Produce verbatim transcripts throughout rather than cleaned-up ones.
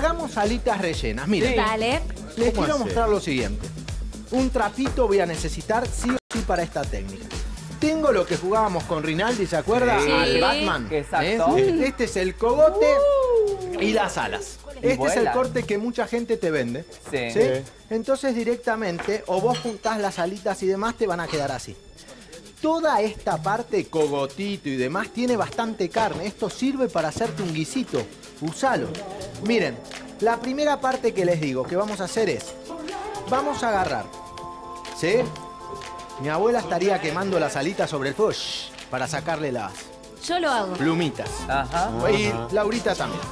Hagamos alitas rellenas. Miren, Sí. Dale. les ¿Cómo quiero hace? mostrar lo siguiente. Un trapito voy a necesitar sí o sí para esta técnica. Tengo lo que jugábamos con Rinaldi, ¿se acuerda? Sí. Al Batman. Exacto. ¿eh? Este es el cogote y las alas. Y Este es el vuelan. corte que mucha gente te vende. Sí. ¿sí? Sí. Entonces directamente, o vos juntás las alitas y demás, te van a quedar así. Toda esta parte, cogotito y demás, tiene bastante carne. Esto sirve para hacerte un guisito. Usalo. Miren, la primera parte que les digo que vamos a hacer es, vamos a agarrar, ¿sí? Mi abuela estaría quemando las alitas sobre el fuego shh, para sacarle las Yo lo hago. plumitas. Ajá. Y Ajá. Laurita también.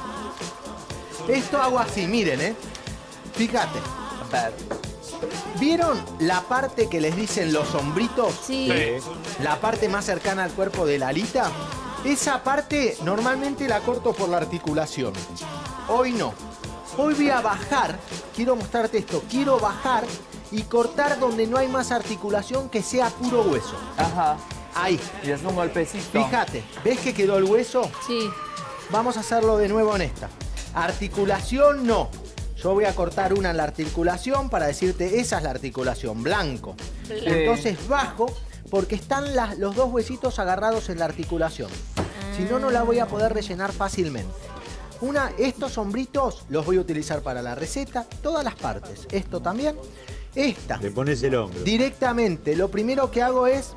Esto hago así, miren, ¿eh? Fíjate. A ver. ¿Vieron la parte que les dicen los hombritos? Sí. La parte más cercana al cuerpo de la alita. Esa parte normalmente la corto por la articulación. Hoy no. Hoy voy a bajar, quiero mostrarte esto, quiero bajar y cortar donde no hay más articulación, que sea puro hueso. Ajá. Ahí. Y es un golpecito. Fíjate, ¿ves que quedó el hueso? Sí. Vamos a hacerlo de nuevo en esta. Articulación no. Yo voy a cortar una en la articulación para decirte, esa es la articulación, blanco. Sí. Entonces bajo porque están las- los dos huesitos agarrados en la articulación. Si no, no la voy a poder rellenar fácilmente. Una, estos hombritos los voy a utilizar para la receta, todas las partes. Esto también. Esta, Le pones el hombro. directamente, lo primero que hago es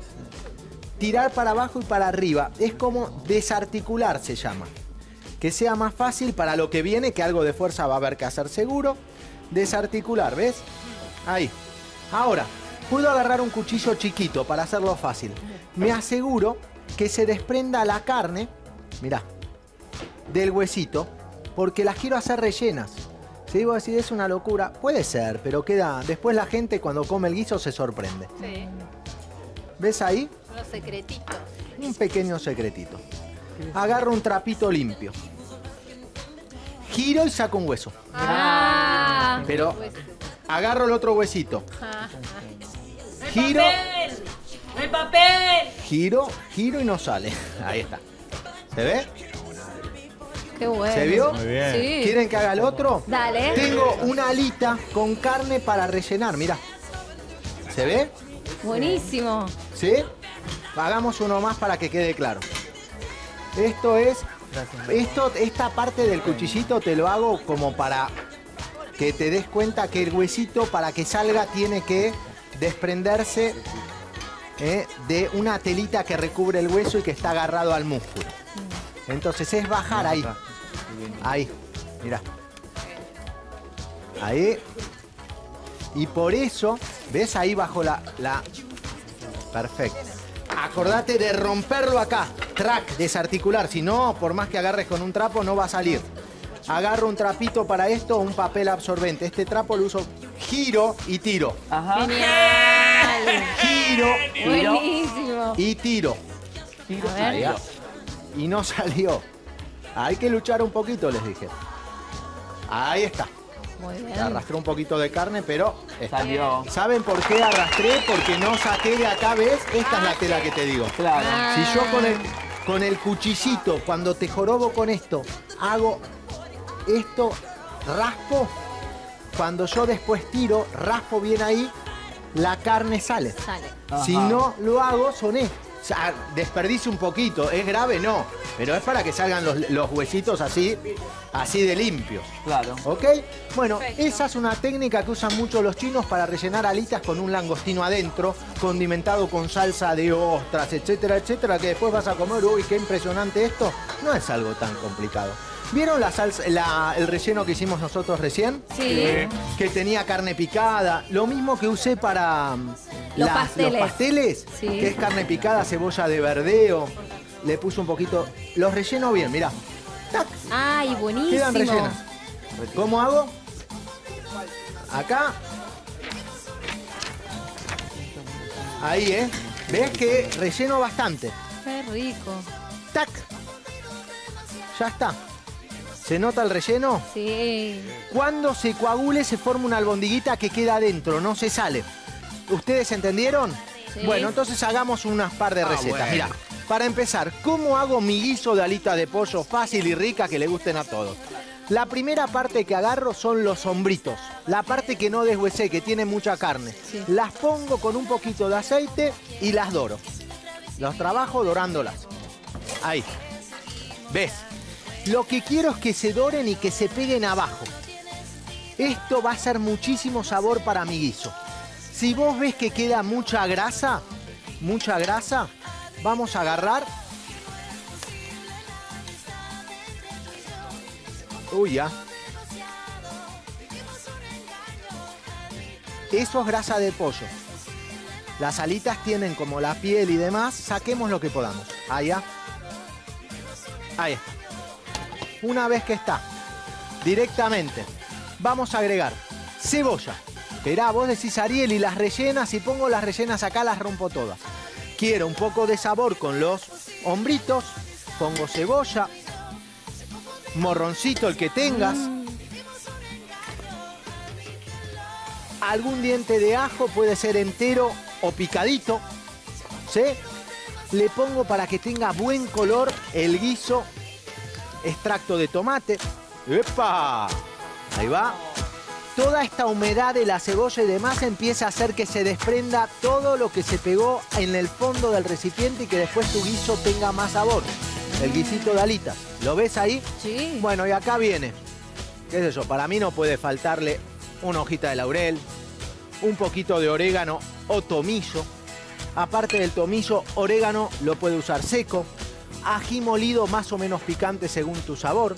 tirar para abajo y para arriba. Es como desarticular, se llama. Que sea más fácil para lo que viene, que algo de fuerza va a haber que hacer seguro. Desarticular, ¿ves? Ahí. Ahora, puedo agarrar un cuchillo chiquito para hacerlo fácil. Me aseguro que se desprenda la carne, mirá, del huesito, porque las quiero hacer rellenas. Si vos decís, es una locura, puede ser, pero queda. Después la gente cuando come el guiso se sorprende. Sí. ¿Ves ahí? Los secretitos. Un pequeño secretito. Agarro un trapito limpio. Giro y saco un hueso. Ah. Pero agarro el otro huesito. Ah. Giro, ¡El papel! giro, giro y no sale. Ahí está. ¿Se ve? Qué bueno. ¿Se vio? Muy bien. Sí. ¿Quieren que haga el otro? Dale. Tengo una alita con carne para rellenar, mirá. ¿Se ve? Buenísimo. ¿Sí? Hagamos uno más para que quede claro. Esto es... Esto, esta parte del cuchillito te lo hago como para que te des cuenta que el huesito, para que salga, tiene que desprenderse eh, de una telita que recubre el hueso y que está agarrado al músculo. Entonces es bajar ahí. Ahí, mirá. Ahí. Y por eso, ¿ves? Ahí bajo la... la... Perfecto. Acordate de romperlo acá. Track, desarticular. Si no, por más que agarres con un trapo, no va a salir. Agarro un trapito para esto, un papel absorbente. Este trapo lo uso, giro y tiro. Ajá. Genial. Giro Buenísimo. y tiro. Tiro. A ver. Ahí, ah. Y no salió. Hay que luchar un poquito, les dije. Ahí está. Muy bien. Arrastré un poquito de carne, pero está. Salió. ¿Saben por qué arrastré? Porque no saqué de acá, ¿ves? Esta es la tela que te digo. Claro. Ah. Si yo con el, con el cuchillito, cuando te jorobo con esto, hago esto, raspo, cuando yo después tiro, raspo bien ahí, la carne sale. Sale. Ajá. Si no lo hago, soné. O sea, desperdicio un poquito. ¿Es grave? No. Pero es para que salgan los, los huesitos así, así de limpios. Claro. ¿Ok? Bueno, esa es una técnica que usan mucho los chinos para rellenar alitas con un langostino adentro, condimentado con salsa de ostras, etcétera, etcétera, que después vas a comer, uy, qué impresionante esto. No es algo tan complicado. ¿Vieron la salsa, la- el relleno que hicimos nosotros recién? Sí. Que tenía carne picada. Lo mismo que usé para mm, Los las- pasteles. los pasteles, Sí. que es carne picada, cebolla de verdeo. Le puse un poquito... Los relleno bien, mirá. ¡Tac! Ay, buenísimo. Quedan rellenas. ¿Cómo hago? Acá. Ahí, ¿eh? ¿Ves que relleno bastante? Qué rico. ¡Tac! Ya está. ¿Se nota el relleno? Sí. Cuando se coagule se forma una albondiguita que queda adentro, no se sale. ¿Ustedes entendieron? Sí. Bueno, entonces hagamos unas par de recetas. bueno. Mirá, para empezar, ¿cómo hago mi guiso de alita de pollo fácil y rica que le gusten a todos? La primera parte que agarro son los hombritos, la parte que no deshuesé, que tiene mucha carne. Sí. Las pongo con un poquito de aceite y las doro. Los trabajo dorándolas. Ahí. ¿Ves? Lo que quiero es que se doren y que se peguen abajo. Esto va a ser muchísimo sabor para mi guiso. Si vos ves que queda mucha grasa, mucha grasa, vamos a agarrar. Uy, ya. Eso es grasa de pollo. Las alitas tienen como la piel y demás. Saquemos lo que podamos. Allá. Ahí está. Una vez que está, directamente, vamos a agregar cebolla. Esperá, vos decís Ariel y las rellenas. Si pongo las rellenas acá, las rompo todas. Quiero un poco de sabor con los hombritos. Pongo cebolla. Morroncito, el que tengas. Mm. Algún diente de ajo, puede ser entero o picadito. ¿Sí? Le pongo para que tenga buen color el guiso. Extracto de tomate. ¡Epa! Ahí va. Toda esta humedad de la cebolla y demás empieza a hacer que se desprenda todo lo que se pegó en el fondo del recipiente y que después tu guiso tenga más sabor. El guisito de alitas. ¿Lo ves ahí? Sí. Bueno, y acá viene. ¿Qué es eso? Para mí no puede faltarle una hojita de laurel, un poquito de orégano o tomillo. Aparte del tomillo, orégano lo puede usar seco. Ají molido más o menos picante según tu sabor.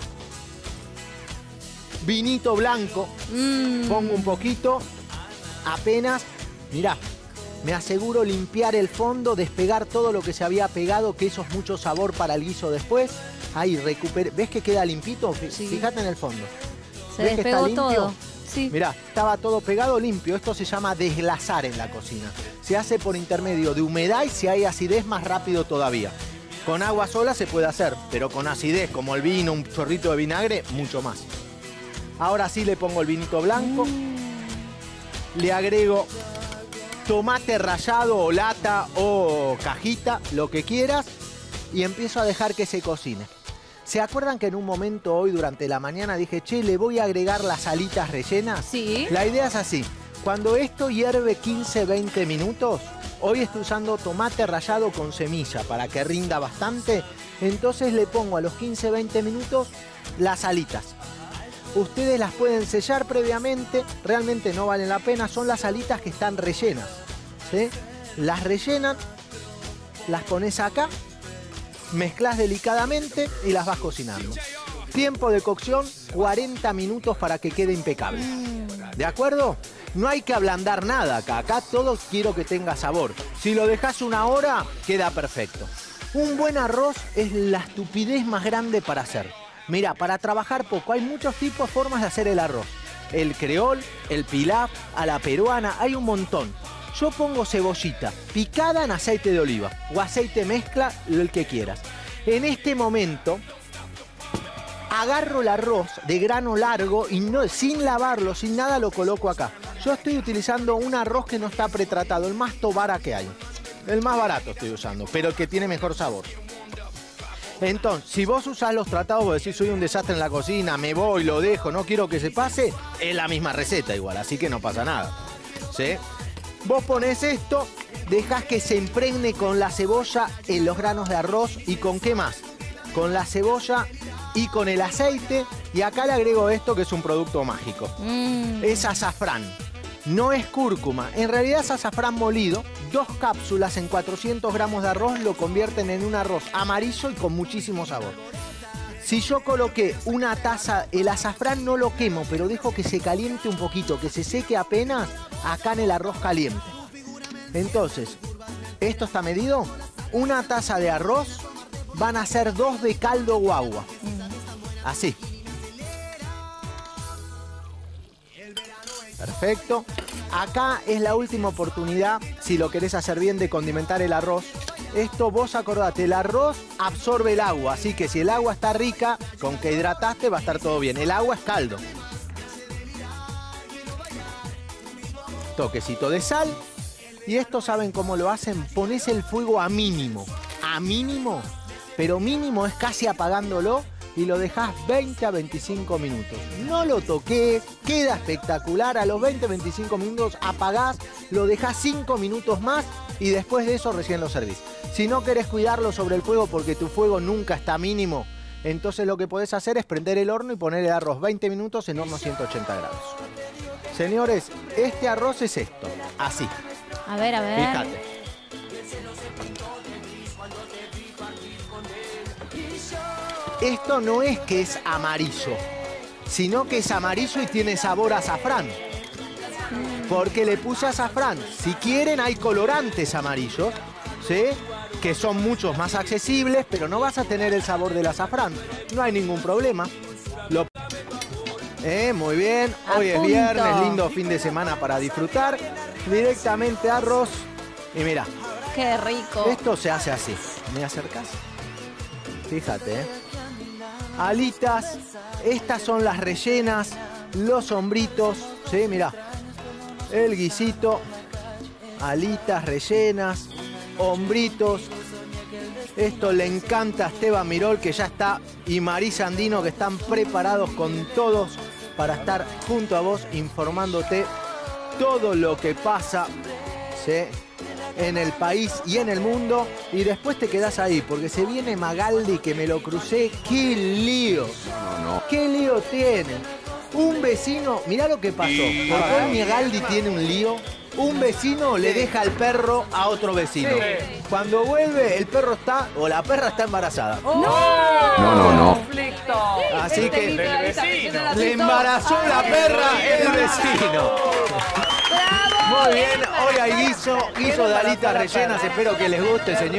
Vinito blanco. Mm. Pongo un poquito. Apenas. Mirá. Me aseguro limpiar el fondo, despegar todo lo que se había pegado, que eso es mucho sabor para el guiso después. Ahí, recuperé. ¿Ves que queda limpito? Sí. Fíjate en el fondo. Se ¿Ves despegó que está limpio? todo. Sí. Mirá, estaba todo pegado, limpio. Esto se llama desglasar en la cocina. Se hace por intermedio de humedad y si hay acidez más rápido todavía. Con agua sola se puede hacer, pero con acidez, como el vino, un chorrito de vinagre, mucho más. Ahora sí le pongo el vinito blanco. Mm. Le agrego tomate rallado o lata o cajita, lo que quieras, y empiezo a dejar que se cocine. ¿Se acuerdan que en un momento hoy durante la mañana dije, che, le voy a agregar las alitas rellenas? Sí. La idea es así. Cuando esto hierve quince, veinte minutos, hoy estoy usando tomate rallado con semilla para que rinda bastante. Entonces le pongo a los quince, veinte minutos las alitas. Ustedes las pueden sellar previamente, realmente no valen la pena, son las alitas que están rellenas, ¿sí? Las rellenan, las pones acá, mezclas delicadamente y las vas cocinando. Tiempo de cocción, cuarenta minutos para que quede impecable. ¿De acuerdo? No hay que ablandar nada acá, acá todo quiero que tenga sabor. Si lo dejas una hora, queda perfecto. Un buen arroz es la estupidez más grande para hacer. Mira, para trabajar poco, hay muchos tipos, formas de hacer el arroz. El creol, el pilaf, a la peruana, hay un montón. Yo pongo cebollita picada en aceite de oliva o aceite mezcla, el que quieras. En este momento, agarro el arroz de grano largo y no, sin lavarlo, sin nada, lo coloco acá. Yo estoy utilizando un arroz que no está pretratado, el más tobara que hay. El más barato estoy usando, pero el que tiene mejor sabor. Entonces, si vos usás los tratados, vos decís, soy un desastre en la cocina, me voy, lo dejo, no quiero que se pase, es la misma receta igual, así que no pasa nada. ¿Sí? Vos ponés esto, dejás que se impregne con la cebolla en los granos de arroz y con qué más. Con la cebolla y con el aceite. Y acá le agrego esto que es un producto mágico. Mm. Es azafrán. No es cúrcuma, en realidad es azafrán molido. Dos cápsulas en cuatrocientos gramos de arroz lo convierten en un arroz amarillo y con muchísimo sabor. Si yo coloqué una taza, el azafrán no lo quemo, pero dejo que se caliente un poquito, que se seque apenas acá en el arroz caliente. Entonces, esto está medido. Una taza de arroz van a ser dos de caldo o agua. Así. Perfecto. Acá es la última oportunidad, si lo querés hacer bien, de condimentar el arroz. Esto vos acordate, el arroz absorbe el agua, así que si el agua está rica, con que hidrataste va a estar todo bien. El agua es caldo. Toquecito de sal. Y esto, ¿saben cómo lo hacen? Ponés el fuego a mínimo. A mínimo, pero mínimo es casi apagándolo. y lo dejás veinte a veinticinco minutos. No lo toqué, queda espectacular. A los veinte a veinticinco minutos apagás, lo dejás cinco minutos más y después de eso recién lo servís. Si no querés cuidarlo sobre el fuego porque tu fuego nunca está mínimo, entonces lo que podés hacer es prender el horno y poner el arroz veinte minutos en horno ciento ochenta grados. Señores, este arroz es esto, así. A ver, a ver. Fíjate. Esto no es que es amarillo, sino que es amarillo y tiene sabor a azafrán. Porque le puse azafrán. Si quieren, hay colorantes amarillos, ¿sí? Que son muchos más accesibles, pero no vas a tener el sabor del azafrán. No hay ningún problema. Lo... Eh, muy bien. Hoy es viernes, lindo fin de semana para disfrutar. Directamente arroz. Y mira. Qué rico. Esto se hace así. ¿Me acercas? Fíjate, ¿eh? Alitas. Estas son las rellenas. Los hombritos. Sí, mira. El guisito. Alitas rellenas. Hombritos. Esto le encanta a Esteban Mirol, que ya está, y Marisa Andino, que están preparados con todos para estar junto a vos informándote todo lo que pasa, ¿sí?, en el país y en el mundo. Y después te quedás ahí, porque se viene Magaldi, que me lo crucé. ¡Qué lío! No, no. ¡Qué lío tiene! Un vecino, mirá lo que pasó. Porque hoy Magaldi tiene un lío. Un vecino le deja al perro a otro vecino. Sí. Cuando vuelve, el perro está, o la perra está embarazada. ¡No! No, no, no. ¡Conflicto! Así que Del vecino. le embarazó la perra el vecino. Muy bien, hoy hay guiso, guiso de alitas rellenas. Espero que les guste, señor.